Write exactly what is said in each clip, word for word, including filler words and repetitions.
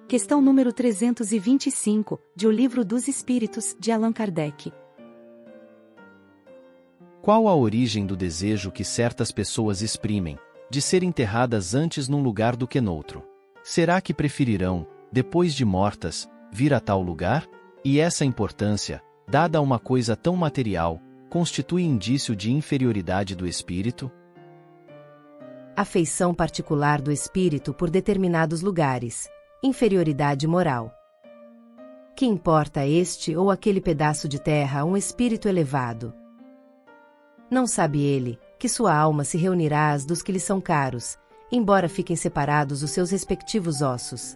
Questão número trezentos e vinte e cinco, de O Livro dos Espíritos, de Allan Kardec. Qual a origem do desejo que certas pessoas exprimem, de ser enterradas antes num lugar do que noutro? Será que preferirão, depois de mortas, vir a tal lugar? E essa importância, dada a uma coisa tão material, constitui indício de inferioridade do espírito? Afeição particular do espírito por determinados lugares. Inferioridade moral. Que importa este ou aquele pedaço de terra a um espírito elevado? Não sabe ele, que sua alma se reunirá às dos que lhe são caros, embora fiquem separados os seus respectivos ossos.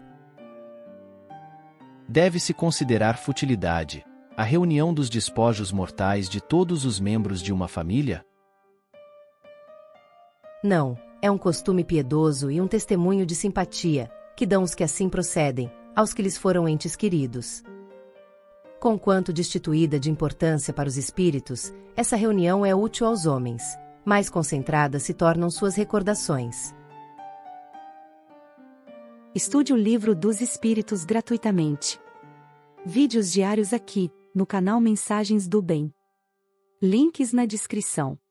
Deve-se considerar futilidade a reunião dos despojos mortais de todos os membros de uma família? Não, é um costume piedoso e um testemunho de simpatia, que dão os que assim procedem, aos que lhes foram entes queridos. Conquanto destituída de importância para os espíritos, essa reunião é útil aos homens, mais concentradas se tornam suas recordações. Estude o Livro dos Espíritos gratuitamente. Vídeos diários aqui, no canal Mensagens do Bem. Links na descrição.